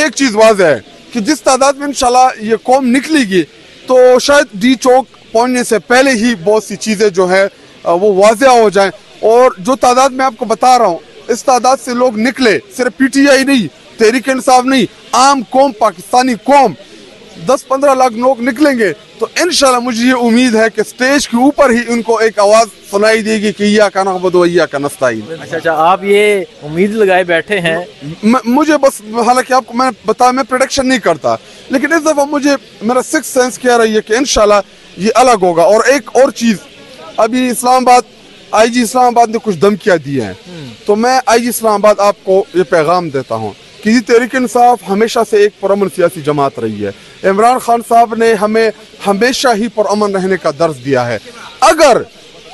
एक चीज वाज़ेह है कि जिस तादाद में इंशाल्लाह ये कौम निकलेगी तो शायद डी चौक पहुंचने से पहले ही बहुत सी चीजें जो है वो वाज़ेह हो जाएं। और जो तादाद मैं आपको बता रहा हूँ, इस तादाद से लोग निकले, सिर्फ पीटीआई नहीं, तहरीक इंसाफ नहीं, आम कौम, पाकिस्तानी कौम, 10-15 लाख लोग निकलेंगे तो इंशाल्लाह मुझे ये उम्मीद है कि स्टेज के ऊपर ही उनको एक आवाज सुनाई देगी कि इय्याका नअबुदु व इय्याका नस्तईन। अच्छा, आप ये उम्मीद लगाए बैठे हैं। मुझे बस, हालांकि आपको मैं बताया, मैं प्रेडिक्शन नहीं करता, लेकिन इस दफा मुझे मेरा सिक्स सेंस कह रही है कि इंशाल्लाह ये अलग होगा। और एक और चीज, अभी इस्लामाबाद आईजी इस्लामाबाद ने कुछ धमकियां दी हैं, तो मैं आईजी इस्लामाबाद आपको ये पैगाम देता हूँ कि तहरीक इंसाफ हमेशा से एक पुरअमन सियासी जमात रही है। इमरान खान साहब ने हमें हमेशा ही पुरअमन रहने का दर्ज दिया है। अगर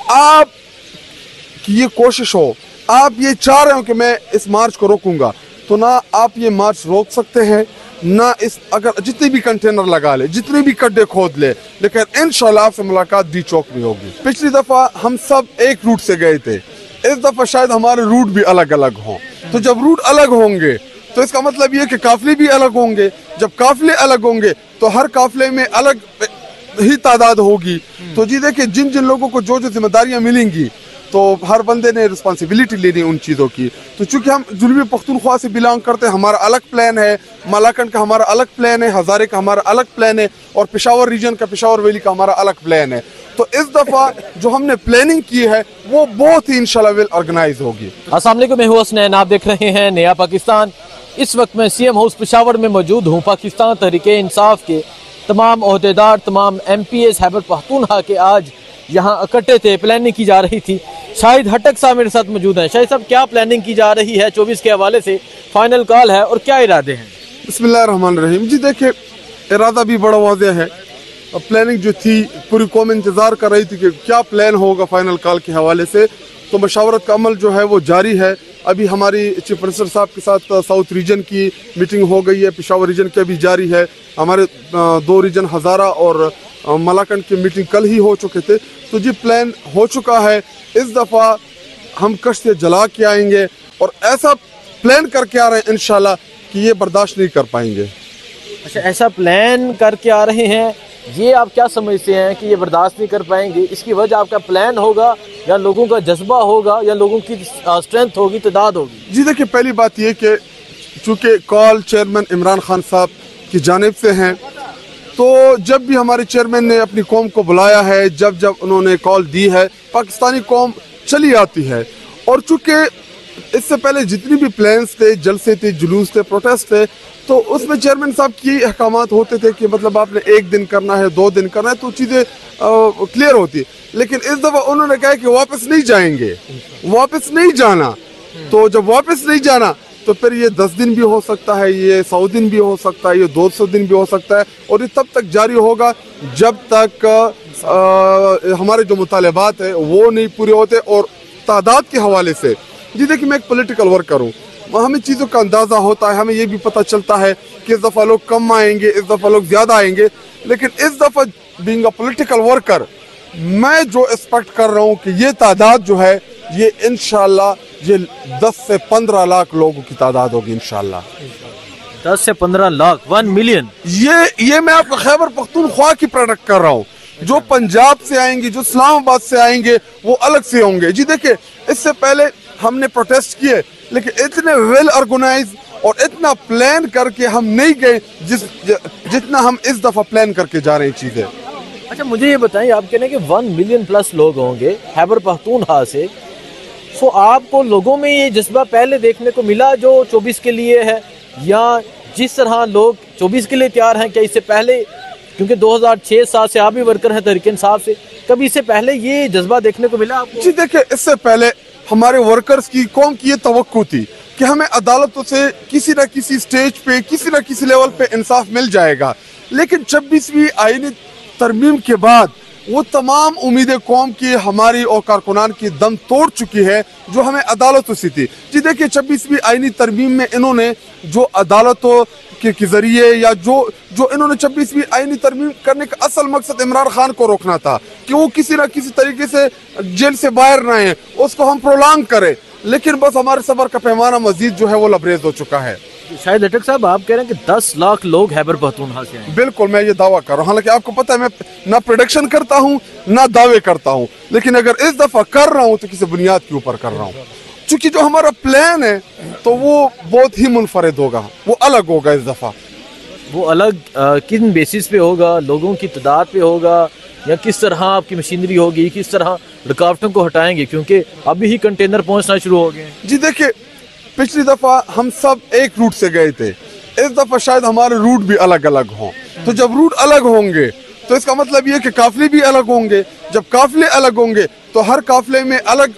आप की ये कोशिश हो, आप ये चाह रहे हो कि मैं इस मार्च को रोकूंगा, तो ना आप ये मार्च रोक सकते हैं, ना इस, अगर जितने भी कंटेनर लगा ले, जितने भी गड्ढे खोद ले, लेकिन इंशाल्लाह आपसे मुलाकात डी चौक में होगी। पिछली दफा हम सब एक रूट से गए थे, इस दफा शायद हमारे रूट भी अलग अलग हों। तो जब रूट अलग होंगे तो इसका मतलब ये कि काफिले भी अलग होंगे। जब काफिले अलग होंगे तो हर काफिले में अलग ही तादाद होगी। तो जी देखिए, जिन जिन लोगों को जो जो जिम्मेदारियां मिलेंगी तो हर बंदे ने रिस्पॉन्सिबिलिटी लेनी उन चीज़ों की। तो चूंकि हम जुल्मी पख्तूनख्वा से बिलोंग करते हैं, हमारा अलग प्लान है, मलाकन का हमारा अलग प्लान है, हजारे का हमारा अलग प्लान है, और पेशावर रीजन का, पेशावर वैली का हमारा अलग प्लान है। तो इस दफा जो हमने प्लानिंग की है वो बहुत ही इंशाल्लाह वेल ऑर्गेनाइज होगी। अस्सलाम वालेकुम, मैं हूं हसनैन, आप देख रहे हैं नया पाकिस्तान। इस वक्त मैं सीएम हाउस पेशावर में मौजूद हूँ। पाकिस्तान तहरीक इंसाफ के तमाम ओहदेदार, तमाम MPs खैबर पख्तूनख्वा के आज यहाँ इकट्ठे थे, प्लानिंग की जा रही थी। शाहिद हटक साहब मेरे साथ मौजूद हैं। शाहिद साहब, क्या प्लानिंग की जा रही है? 24 के हवाले से फाइनल कॉल है और क्या इरादे हैं? बिस्मिल्लाहिर्रहमानिर्रहीम। जी देखिए, इरादा भी बड़ा वाज़ेह है। प्लानिंग जो थी, पूरी कौम इंतजार कर रही थी कि क्या प्लान होगा फाइनल कॉल के हवाले से। तो मशावरत का अमल जो है वो जारी है। अभी हमारी चीफ मिनिस्टर साहब के साथ साउथ रीजन की मीटिंग हो गई है, पेशावर रीजन की भी जारी है। हमारे 2 रीजन हज़ारा और मलाकन की मीटिंग कल ही हो चुके थे। तो जी प्लान हो चुका है। इस दफ़ा हम कश्त से जला के आएंगे और ऐसा प्लान करके आ रहे हैं इंशाल्लाह कि ये बर्दाश्त नहीं कर पाएंगे। अच्छा, ऐसा प्लान करके आ रहे हैं, ये आप क्या समझते हैं कि ये बर्दाश्त नहीं कर पाएंगे? इसकी वजह आपका प्लान होगा या लोगों का जज्बा होगा या लोगों की स्ट्रेंथ होगी, तादाद होगी? जी देखिए, पहली बात ये कि चूँकि कॉल चेयरमैन इमरान खान साहब की जानिब से हैं, तो जब भी हमारे चेयरमैन ने अपनी कौम को बुलाया है, जब जब उन्होंने कॉल दी है, पाकिस्तानी कौम चली आती है। और चूँकि इससे पहले जितनी भी प्लान्स थे, जलसे थे, जुलूस थे, प्रोटेस्ट थे, तो उसमें चेयरमैन साहब की अहकामात होते थे कि मतलब आपने 1 दिन करना है, 2 दिन करना है, तो चीज़ें क्लियर होती। लेकिन इस दफ़ा उन्होंने कहा कि वापस नहीं जाएंगे, वापस नहीं जाना। तो जब वापस नहीं जाना तो फिर ये 10 दिन भी हो सकता है, ये 100 दिन भी हो सकता है, ये 200 दिन भी हो सकता है, और ये तब तक जारी होगा जब तक हमारे जो मुतालबात है वो नहीं पूरे होते। और तादाद के हवाले से, जी देखिए, मैं एक पॉलिटिकल वर्कर हूँ, हमें चीज़ों का अंदाज़ा होता है, हमें ये भी पता चलता है कि इस दफ़ा लोग कम आएंगे, इस दफ़ा लोग ज़्यादा आएंगे। लेकिन इस दफ़ा बीइंग अ पॉलिटिकल वर्कर, मैं जो एक्सपेक्ट कर रहा हूँ कि ये तादाद जो है ये इंशाल्लाह ये 10 से 15 लाख लोगों की तादाद होगी इंशाल्लाह। 10 से 15 लाख, 1 मिलियन। ये मैं आपको खैबर पख्तूनख्वा की प्रोडक्ट कर रहा हूँ। जो पंजाब से आएंगे, जो इस्लामाबाद से आएंगे, वो अलग से होंगे। जी देखिए, इससे पहले हमने प्रोटेस्ट किए, लेकिन इतने वेल ऑर्गेनाइज और इतना प्लान करके हम नहीं गए जितना हम इस दफा प्लान करके जा रहे हैं चीजें। अच्छा, मुझे ये बताइए, आप कह रहे हैं कि 1 मिलियन प्लस लोग होंगे खैबर पख्तूनख्वा से, तो आपको लोगों में ये जज्बा पहले देखने को मिला जो 24 के लिए है, या जिस तरह लोग 24 के लिए तैयार हैं, क्या इससे पहले, क्योंकि 2006-7 से आप भी वर्कर हैं तहरीक इंसाफ से, कभी इससे पहले ये जज्बा देखने को मिला आपको? जी देखिए, इससे पहले हमारे वर्कर्स की, कौम की ये तवक्को थी कि हमें अदालतों से किसी न किसी स्टेज पे, किसी न किसी लेवल पे इंसाफ मिल जाएगा। लेकिन 26वीं आईनी तरमीम के बाद वो तमाम उम्मीदें कौम की, हमारी और कारकुनान की दम तोड़ चुकी है जो हमें अदालतों से थी। जी देखिए, 26वीं आईनी तरमीम में इन्होंने जो अदालतों के जरिए या जो इन्होंने 26वीं आईनी तरमीम करने का असल मकसद इमरान खान को रोकना था कि वो किसी न किसी तरीके से जेल से बाहर ना आए, उसको हम प्रोलॉन्ग करें। लेकिन बस हमारे सबर का पैमाना मजीद जो है वो लबरेज हो चुका है। शायद अटक साहब आप कह रहे हैं कि 10 लाख लोग खैबर पख्तूनख्वा से आए। बिल्कुल, मैं ये दावा कर रहा हूँ। हालांकि आपको पता है मैं ना प्रोडक्शन करता हूँ ना दावे करता हूँ, लेकिन अगर इस दफा कर रहा हूँ तो किसी बुनियाद के ऊपर कर रहा हूँ। चूंकि जो हमारा प्लान है तो वो बहुत ही मुनफरिद होगा, वो अलग होगा इस दफा। वो अलग किन बेसिस पे होगा? लोगों की तादाद पे होगा या किस तरह आपकी मशीनरी होगी, किस तरह रुकावटों को हटाएंगे, क्योंकि अभी ही कंटेनर पहुंचना शुरू हो गए हैं? जी देखिए, पिछली दफा हम सब एक रूट से गए थे, इस दफा शायद हमारे रूट भी अलग अलग हों। तो जब रूट अलग होंगे तो इसका मतलब ये कि काफिले भी अलग होंगे। जब काफिले अलग होंगे तो हर काफिले में अलग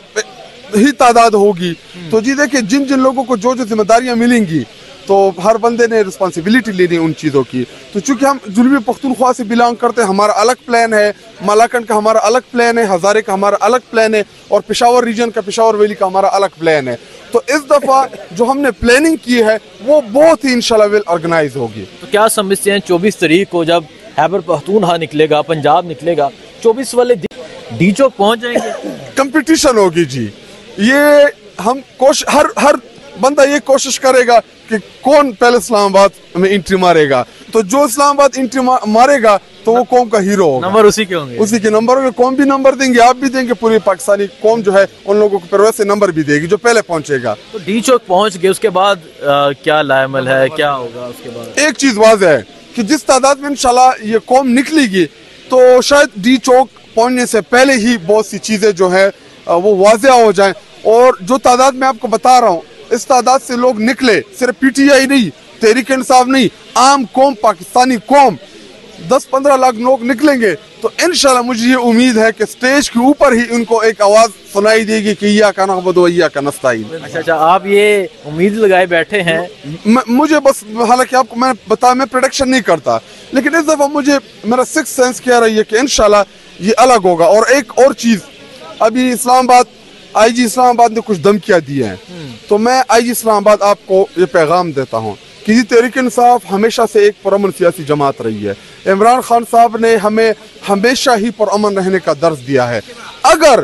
ही तादाद होगी। तो जी देखिए, जिन जिन लोगों को जो जो जिम्मेदारियां मिलेंगी तो हर बंदे ने रिस्पॉन्सिबिलिटी लेनी उन चीज़ों की। तो चूंकि हम जुल्मी पख्तूनख्वा से बिलोंग करते हैं, हमारा अलग प्लान है, मलाकन का हमारा अलग प्लान है, हज़ारे का हमारा अलग प्लान है, और पेशावर रीजन का, पेशावर वैली का हमारा अलग प्लान है। तो इस दफ़ा जो हमने प्लानिंग की है वो बहुत ही इंशाल्लाह वेल ऑर्गेनाइज होगी। तो क्या समझते हैं 24 तारीख को जब खैबर पख्तूनख्वा निकलेगा, पंजाब निकलेगा, 24 वाले डी चौक पहुंच जाएंगे? कंपटीशन होगी जी। ये हम हर बंदा ये कोशिश करेगा कि कौन पहले इस्लामाबाद में एंट्री मारेगा। तो जो इस्लामाबाद एंट्री मारेगा तो वो कौम का हीरो होगा। नंबर उसी के होंगे, उसी के नंबर होंगे। कौम भी नंबर देंगे, आप भी देंगे, पूरी पाकिस्तानी कौम जो है उन लोगों को फिर वैसे नंबर भी देगी जो पहले पहुंचेगा। तो डी चौक पहुंच गए, उसके बाद क्या लाएमल है, क्या होगा उसके बाद? एक चीज वाज़ेह है कि जिस तादाद में इंशाल्लाह ये कौम निकलेगी तो शायद डी चौक पहुंचने से पहले ही बहुत सी चीजें जो है वो वाज़ेह हो जाएं। और जो तादाद मैं आपको बता रहा हूँ, इस तादाद से लोग निकले, सिर्फ पीटीआई नहीं, तहरीक इंसाफ नहीं, आम कौम, पाकिस्तानी कौम, 10-15 लाख लोग निकलेंगे। तो इंशाल्लाह मुझे ये उम्मीद है कि स्टेज के ऊपर ही उनको एक आवाज सुनाई देगी कि इय्याका नअबुदु व इय्याका नस्तईन। अच्छा, आप ये उम्मीद लगाए बैठे हैं? मुझे बस, हालांकि आपको मैं बता, मैं प्रोडक्शन नहीं करता, लेकिन इस दफा मुझे मेरा सिक्स सेंस कह रही है कि इंशाल्लाह ये अलग होगा। और एक और चीज, अभी इस्लामाबाद आईजी इस्लामाबाद ने कुछ धमकियां दी हैं, तो मैं आईजी इस्लामाबाद आपको ये पैगाम देता हूँ कि ये तहरीक इंसाफ हमेशा से एक पुरअमन सियासी जमात रही है। इमरान खान साहब ने हमें हमेशा ही पुरअमन रहने का दर्ज दिया है। अगर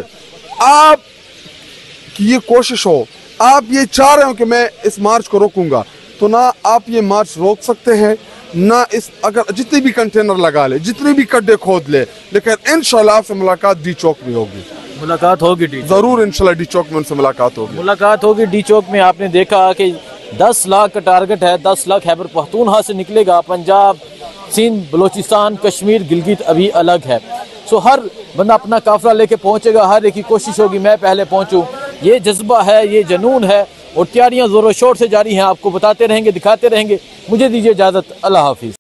आप की ये कोशिश हो, आप ये चाह रहे हो कि मैं इस मार्च को रोकूंगा, तो ना आप ये मार्च रोक सकते हैं, ना इस, अगर जितने भी कंटेनर लगा ले, जितने भी गड्ढे खोद ले, लेकिन इंशाल्लाह आपसे मुलाकात डी चौक में होगी। मुलाकात होगी डी जरूर, इंशाल्लाह डी चौक में उनसे मुलाकात होगी। मुलाकात होगी डी चौक में। आपने देखा कि 10 लाख का टारगेट है, 10 लाख खैबर पख्तूनख्वा से निकलेगा। पंजाब, सिंध, बलोचिस्तान, कश्मीर, गिलगित अभी अलग है। सो हर बंदा अपना काफिला लेके पहुंचेगा, हर एक की कोशिश होगी मैं पहले पहुंचूं। ये जज्बा है, ये जुनून है, और तैयारियां जोरों शोर से जारी हैं। आपको बताते रहेंगे, दिखाते रहेंगे। मुझे दीजिए इजाजत, अल्लाह हाफिज।